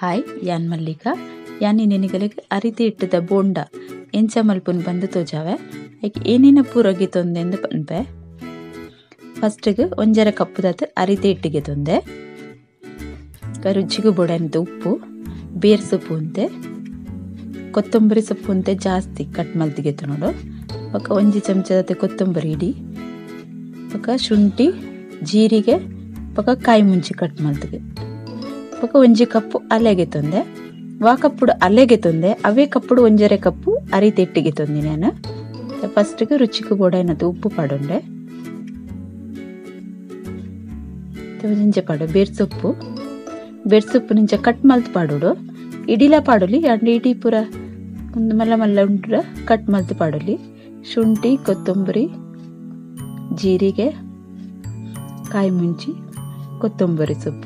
Hi ಯಾನ್ ಮಲ್ಲಿಕಾ ಯಾನಿ ನೆನಿಗಲಿಗೆ ಅರಿತಿ ಇಟ್ಟದ ಬೋಂಡ ಎಂಚ ಮಲ್ಪುನ್ ಬಂದು ತೋಜಾವೆ ಐಕ್ ಏನೇನ ಪೂರಗಿ ತೊಂದೆ ಎಂದು ಪನ್ಪೆ ಫಸ್ಟ್ಗೆ ಒಂಜರ ಕಪ್ಪುದತ್ತು ಅರಿತಿ ಇಟ್ಟಿಗೆ ತೊಂದೆ ರುಚಿಗೂ ಬೊಡಂತ ಉಪ್ಪು ಬೇರ್ ಸೊಪ್ಪು ಅಂತೆ ಕೊತ್ತಂಬರಿ ಸೊಪ್ಪು ಅಂತೆ ಜಾಸ್ತಿ ಕಟ್ ಮಲ್ತಿಗೆ ನೋಡು ಪಕ್ಕ ಒಂಜಿ ಚಮಚದತ್ತೆ ಕೊತ್ತಂಬರಿ ಇಡಿ ಪಕ್ಕ ಶುಂಠಿ ಜೀರಿಗೆ ಪಕ್ಕ ಕಾಯಿ ಮುಂಚಿ ಕಟ್ ಮಲ್ತಿಗೆ ಪಕ್ಕ ಒಂಜಿ ಕಪ್ಪು ಅಲೆಗೆ ತೊಂದೆ ವಾ ಕಪ್ಪುಡು ಅಲೆಗೆ ತೊಂದೆ ಅವೇ ಕಪ್ಪುಡು ಒಂಜರೆ ಕಪ್ಪು ಅರಿತೆಟ್ಟಿಗೆ ತೊಂದೆ ನಾನು ಫಸ್ಟ್ಗೆ ರುಚಿಗೂ ಬೋಡೈನದು ಉಪ್ಪು ಪಾಡುಂಡೆ ಒಂಜೆ ಪಾಡು ಬೇರ್ಸೊಪ್ಪು ನಿಂಚ ಕಟ್ ಮಲ್ತ್ ಪಾಡುಡು ಇಡಿಲ ಪಾಡುಲಿ ಅಂಡ್ ಇಡೀ ಪೂರ ಒಂದು ಮಲ್ಲ ಮಲ್ಲ ಉಂಡ್ರ ಕಟ್ ಮಲ್ತ್ ಪಾಡುಲಿ ಶುಂಠಿ ಕೊತ್ತಂಬರಿ ಜೀರಿಗೆ ಕಾಯಿ ಮುಂಚಿ ಕೊತ್ತಂಬರಿ ಸೊಪ್ಪು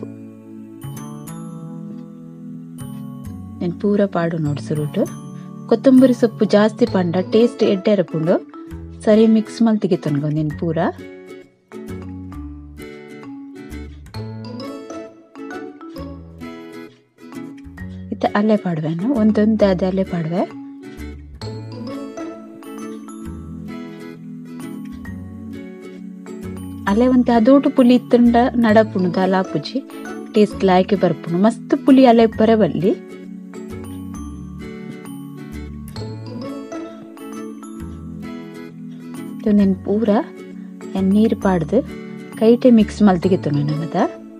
నేను ಪೂರ ಪಾಡು ನೋಡ್ಸುರುಟು ಕೊತ್ತಂಬರಿ ಸೊಪ್ಪು ಜಾಸ್ತಿ ಪಂಡ ಟೇಸ್ಟ್ ಎಡ್ಡೆರಪುಂಡು ಸರಿ ಮಿಕ್ಸ್ ಮಲ್ತಿಗೆ ತೊನ್ಗೊ ನೀನು ಪೂರ ಇತ್ತ ಅಲ್ಲೇ ಪಾಡುವೆನು ಒಂದೊಂದು ಅದೇ ಅಲ್ಲೇ ಪಾಡುವೆ ಅಲ್ಲೇ ಒಂತೆ ಅದೋಟು ಪುಲಿ ಇತ್ತಂಡ ನಡಪುಣು ದಾಲಾಪುಜಿ ಟೇಸ್ಟ್ ಲಾಯ್ಕೆ ಬರ್ಪುಣು ಮಸ್ತ್ ಪುಲಿ ಅಲ್ಲೇ ಬರಬಲ್ಲಿ నేను ಪೂರ ನೀರು ಪಾಡ್ದು ಕೈಟೆ ಮಿಕ್ಸ್ ಮಲ್ತಿಗೆ ನನ್ನದ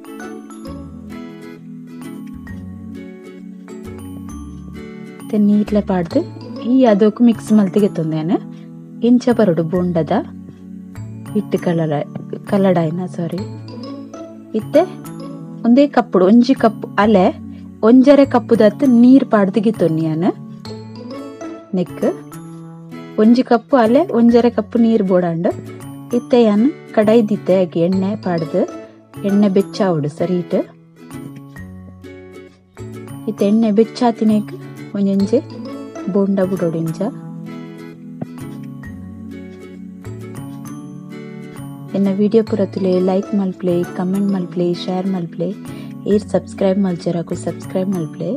ನೀರ್ಲೆ ಪಾಡ್ದು ಈ ಅದಕ್ಕೂ ಮಿಕ್ಸ್ ಮಲ್ತಿಗೆ ತಂದೇನು ಇಂಚ ಬರೋಡು ಬೋಂಡದ ಹಿಟ್ಟು ಕಲಡಾಯ್ನ ಸಾರಿ ಇತ್ತೆ ಒಂದೇ ಕಪ್ಪುಡು ಒಂಜಿ ಕಪ್ಪು ಅಲೆ ಒಂಜರೆ ಕಪ್ಪುದತ್ತು ನೀರು ಪಾಡ್ದಿಗೆ ತೊನ್ನಿಯಾನು ನೆಕ್ ಒಂಜಿ ಕಪ್ಪು ಅಲೆ ಒಂಜರೆ ಕಪ್ಪು ನೀರು ಬೋಡಾಂಡು ಇತ್ತೆ ಯಾನು ಕಡಾಯ್ದಿತ್ತೆ ಆಗಿ ಎಣ್ಣೆ ಪಾಡ್ದು ಎಣ್ಣೆ ಬೆಚ್ಚಾವುಡು ಸರಿಟ್ ಇತ್ತೆ ಎಣ್ಣೆ ಬೆಚ್ಚಾತಿನೇಕ್ ಒಂಜೊಂಜೆ ಬೋಂಡ ಬುಡೋಡು ಇಂಚ ಎನ್ನ ವಿಡಿಯೋ ಪೂರ ತುಲೆ ಲೈಕ್ ಮಲ್ಪ್ಲೆ ಕಮೆಂಟ್ ಮಲ್ಪ್ಲೆ ಶೇರ್ ಮಲ್ಪ್ಲೆ ಏರ್ ಸಬ್ಸ್ಕ್ರೈಬ್ ಮಲ್ಚರಾಕು ಸಬ್ಸ್ಕ್ರೈಬ್ ಮಲ್ಪ್ಲೆ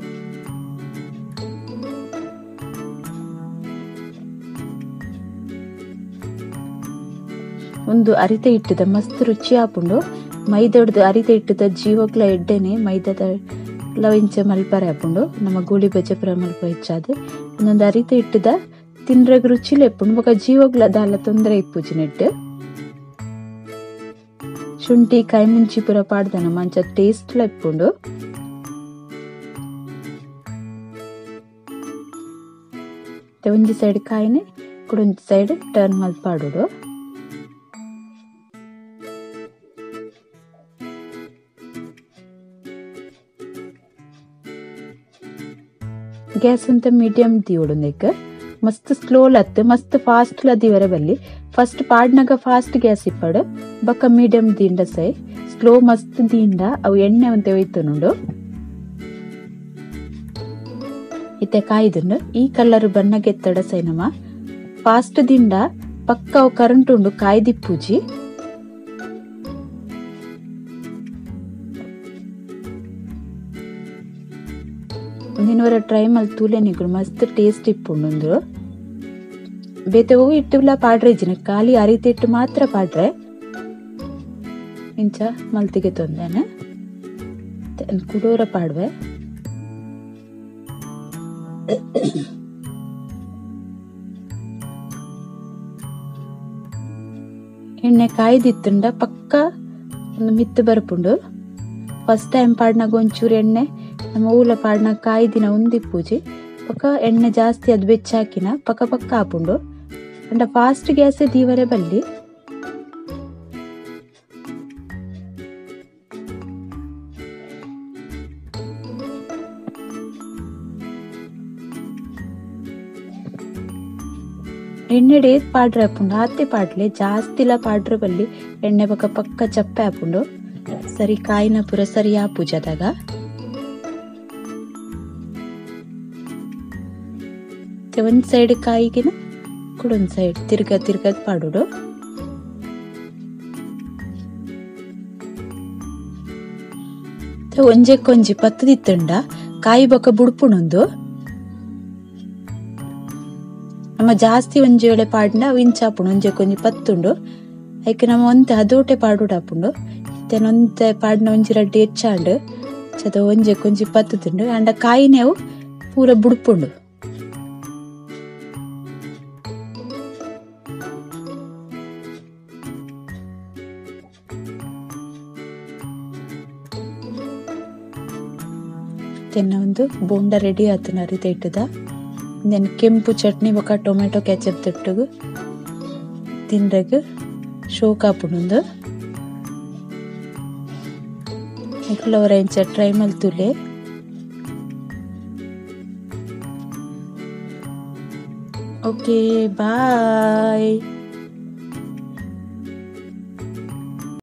ಒಂದು ಅರಿತೆ ಇಟ್ಟದ ಮಸ್ತ್ ರುಚಿ ಆಪುಂಡು ಮೈದೊಡ್ದು ಅರಿತೆ ಇಟ್ಟದ ಜೀವಗ್ಲ ಎಡ್ಡೆನೆ ಮೈದದ ಇಂಚ ಮಲ್ಪರೆ ಆಪುಂಡು ನಮ್ಮ ಗೋಳಿ ಬಜೆಪುರ ಮಲ್ಪ ಹೆಚ್ಚಾದ ಒಂದೊಂದು ಅರಿತೆ ಇಟ್ಟದ ತಿನ್ರಗ ರುಚಿ ಲೆಪ್ಪುಂಡು ಬೊಕ ಜೀವಗ್ಲ ದಾಲ ತೊಂದರೆ ಇಪ್ಪುಜಿ ನೆಟ್ಟು ಶುಂಠಿ ಕಾಯಿ ಮುಂಚಿ ಪೂರ ಪಾಡ್ದನ ಮಂಚ ಟೇಸ್ಟ್ ಲೆಪ್ಪುಂಡು ಒಂಜಿ ಸೈಡ್ ಕಾಯಿನೆ ಕುಡೊಂಜಿ ಸೈಡ್ ಟರ್ನ್ ಮಲ್ತ್ ಪಾಡುಡು ಗ್ಯಾಸ್ ಅಂತ ಮೀಡಿಯಂ ದಿಯೋಡು ನೆಕ್ ಮಸ್ತ್ ಸ್ಲೋ ಲತ್ ಮಸ್ತ್ ಫಾಸ್ಟ್ ಲ ದಿವರ ಬಲ್ಲಿ ಫಸ್ಟ್ ಪಾಡ್ನಾಗ ಫಾಸ್ಟ್ ಗ್ಯಾಸ್ ಇಪ್ಪಡು ಬಕ್ಕ ಮೀಡಿಯಂ ದಿಂಡ ಸೈ ಸ್ಲೋ ಮಸ್ತ್ ದಿಂಡ ಅವು ಎಣ್ಣೆ ಒಂತೆ ಒಯ್ತು ನೋಡು ಇತ್ತೆ ಕಾಯ್ದುಂಡು ಈ ಕಲರ್ ಬಣ್ಣ ಗೆತ್ತಡ ಸೈ ನಮ ಫಾಸ್ಟ್ ದಿಂಡ ಪಕ್ಕ ಅವು ಕರೆಂಟ್ ಉಂಡು ಕಾಯ್ದಿಪ್ಪುಜಿ ಒಂದಿನವರ ಟ್ರೈ ಮಲ್ ತೂಲೆ ನಿಗುಳು ಮಸ್ತ್ ಟೇಸ್ಟ್ ಇಪ್ಪುಂಡು ಬೇತೆವು ಇಟ್ಟುಲ್ಲ ಪಾಡ್ರೆ ಇಜ್ಜಿನ ಖಾಲಿ ಅರಿತಿಟ್ಟು ಮಾತ್ರ ಪಾಡ್ರೆ ಇಂಚ ಮಲ್ತಿಗೆ ತೊಂದೇನೆ ಕುಡೋರ ಪಾಡ್ವೆ ಎಣ್ಣೆ ಕಾಯ್ದಿತ್ತುಂಡ ಪಕ್ಕ ಒಂದು ಮಿತ್ತು ಬರ್ಪುಂಡು ಫಸ್ಟ್ ಟೈಮ್ ಪಾಡ್ನಾಗ ಒಂಚೂರು ಎಣ್ಣೆ ನಮ್ಮ ಊಲ ಪಾಡ್ನಾಗ ಕಾಯ್ದಿನ ಉಂದಿಪ್ಪುಜಿ ಪಕ್ಕ ಎಣ್ಣೆ ಜಾಸ್ತಿ ಅದು ಬೆಚ್ಚಾಕಿನ ಪಕ್ಕ ಪಕ್ಕ ಆಪುಂಡು ಅಂಡ ಫಾಸ್ಟ್ ಗ್ಯಾಸೇ ದೀವರೆ ಬಲ್ಲಿ ಎಣ್ಣೆ ಡೇತ್ ಪಾಡ್ರೆ ಆಪುಂಡು ಆತೆ ಪಾಡ್ಲೆ ಜಾಸ್ತಿಲ ಪಾಡ್ರೆ ಬಲ್ಲಿ ಎಣ್ಣೆ ಪಕ್ಕ ಪಕ್ಕ ಚಪ್ಪೆ ಆಪುಂಡು ಸರಿ ಕಾಯಿನ ಪೂರ ಸರಿ ಆಪುಜದಾಗ ಒಂದ್ ಸೈಡ್ ಕಾಯಿಗಿನ ಕುಡೊಂದ್ ಸೈಡ್ ತಿರ್ಗದ್ ಪಾಡುಡು ಒಂಜೆಕ್ಕೊಂಜಿ ಪತ್ತದಿತ್ತಂಡ ಕಾಯಿ ಬೊಕ್ಕ ಬುಡ್ಪುಣೊಂದು ನಮ್ಮ ಜಾಸ್ತಿ ಒಂಜಿ ವೇಳೆ ಪಾಡ್ನ ಇಂಚಾಪುಂಡು ಒಂಜೆ ಕೊಂಜಿ ಪತ್ತುಂಡು ಐಕೆ ನಮ್ಮ ಒಂತೆ ಅದೋಟೆ ಪಾಡುಡಾಪುಂಡು ಇತ್ತೆನೊಂತೆ ಪಾಡ್ನ ಒಂಜಿ ರಡ್ಡಿ ಹೆಚ್ಚಾಂಡು ಚದ ಒಂಜೆ ಕೊಂಜಿ ಪತ್ತುಂಡು ಅಂಡ ಕಾಯಿನೇವು ಪೂರ ಬುಡ್ಪುಂಡು. ತೆನ್ನ ಒಂದು ಬೋಂಡ ರೆಡಿ ಆತನ ರೀತಿ ಇಟ್ಟದ ದೆನ್ ಕೆಂಪು ಚಟ್ನಿ ಬೊಕ ಟೊಮೆಟೊ ಕೆಚಪ್ ತೊಟ್ಟುಗು ತಿಂದ್ರಗ್ ಶೋಕ್ ಆಪುಂಡು. ಇಕ್ಲವರ ಇಂಚ ಟ್ರೈ ಮಲ್ತುಲೆ. Okay bye.